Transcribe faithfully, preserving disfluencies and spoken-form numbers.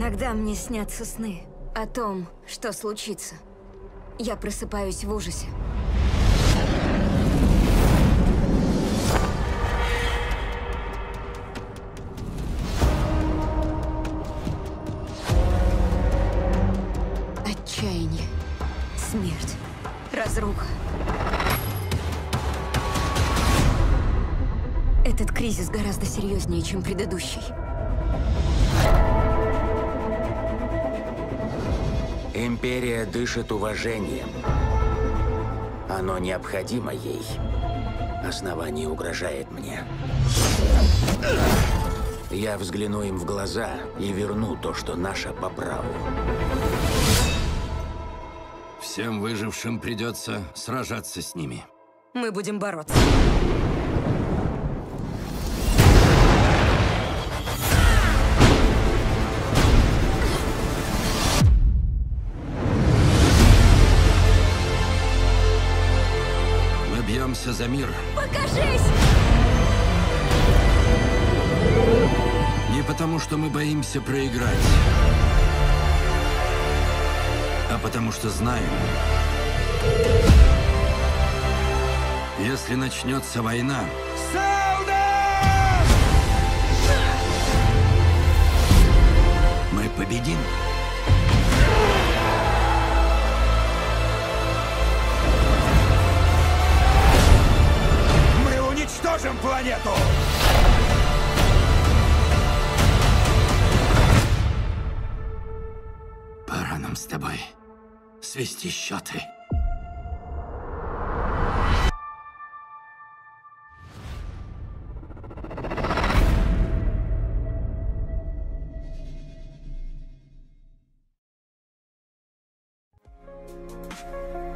Иногда мне снятся сны о том, что случится. Я просыпаюсь в ужасе. Отчаяние, смерть, разруха. Этот кризис гораздо серьезнее, чем предыдущий. Империя дышит уважением. Оно необходимо ей. Основание угрожает мне. Я взгляну им в глаза и верну то, что наше по праву. Всем выжившим придется сражаться с ними. Мы будем бороться. Мы бьемся за мир. Покажись! Не потому, что мы боимся проиграть, а потому что знаем, если начнется война, мы победим. Мы уничтожим планету! Пора нам с тобой свести счеты. Thank you.